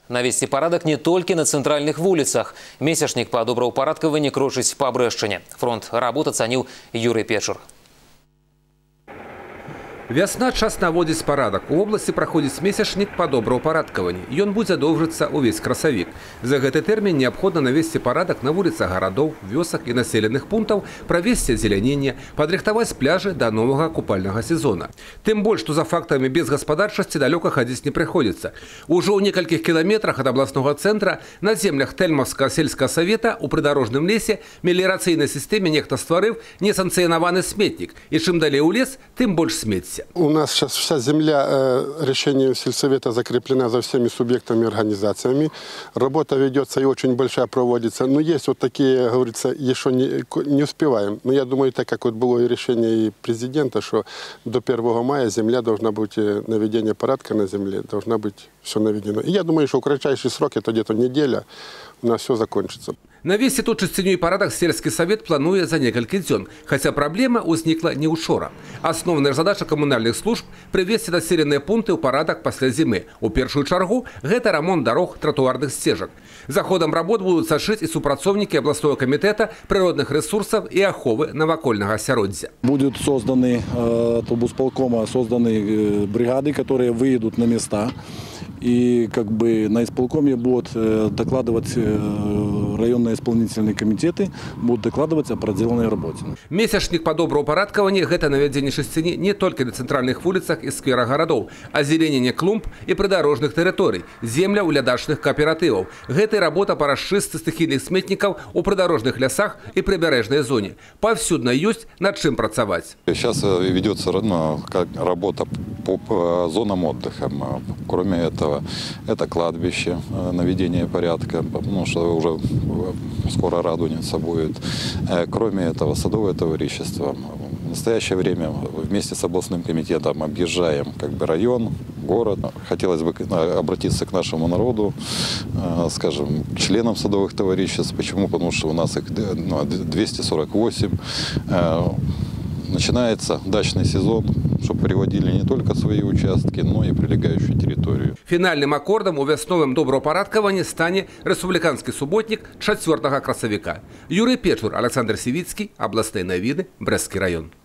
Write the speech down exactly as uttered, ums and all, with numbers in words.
Навести парадок не только на центральных улицах. Месячник по добраўпарадкаванні крочыць па Брэшчыне. Фронт работ ацаніў Юрий Печур. Вясна час наводзіць парадак. У области праходзіць месячнік па добраўпарадкаванні. Ён будзе доўжыцца ўвесь красавік. За гэты тэрмін неабходна навесці парадак на вуліцах гарадоў, вёсак і населеных пунктаў, правесці азеляненне, падрыхтаваць пляжы да новага купальнага сезона. Тым больш, што за фактамі безгаспадарчасці далёка хадзіць не прыходзіцца. Ужо ў некалькіх кіламетрах ад абласнога цэнтра на землях Тэльмаўскага сельскага савета у прыдарожным лесе меліярацыйнай сістэме нехта стварыў несанкцыянаваны сметнік. І чым далей у лес, тым больш смецця. У нас сейчас вся земля э, решением сельсовета закреплена за всеми субъектами и организациями. Работа ведется и очень большая проводится. Но есть вот такие, говорится, еще не, не успеваем. Но я думаю, так как вот было и решение и президента, что до первого мая земля должна быть, наведение порядка на земле, должна быть все наведено. И я думаю, что в кратчайший срок, это где-то неделя, у нас все закончится. Навесці тут чысціню і парадак сельскі савет плануе за некалькі дзён, хаця праблема ўзнікла не учора. Асноўная задача камунальных служб – прывесці населеныя пункты ў парадак пасля зімы. У першую чаргу гэта рамонт дарог, тратуарных сцежак. За ходам работ будуць сашыць і супрацоўнікі абласнога камітэта прыродных ресурсаў і аховы навакольнага асяроддзя. Будут созданы, тобусполкома созданы бригады, которые выедут на места. И как бы на исполкоме будут докладывать районные исполнительные комитеты, будут докладывать о проделанной работе. Месячник по добраўпарадкаванні – гэта наведзенне чысціні не только на центральных улицах и скверах городов, озеленение клумб и придорожных территорий, земля у лядачных кооперативов. Гэта работа по расчистке стихийных сметников у придорожных лясах и прибережной зоне. Повсюдно есть над чем працаваць. Сейчас ведется работа по зонам отдыха. Кроме этого, это кладбище, наведение порядка, потому что уже скоро Радуница будет. Кроме этого, садовое товарищество. В настоящее время вместе с областным комитетом объезжаем как бы район, город. Хотелось бы обратиться к нашему народу, скажем, к членам садовых товариществ. Почему? Потому что у нас их двести сорок восемь. Начинается дачный сезон, чтобы приводили не только свои участки, но и прилегающую территорию. Финальным аккордом у вясновым добраўпарадкаванні стане республиканский субботник чацвёртага красавіка. Юрий Печур, Александр Сивицкий, областные новины, Брестский район.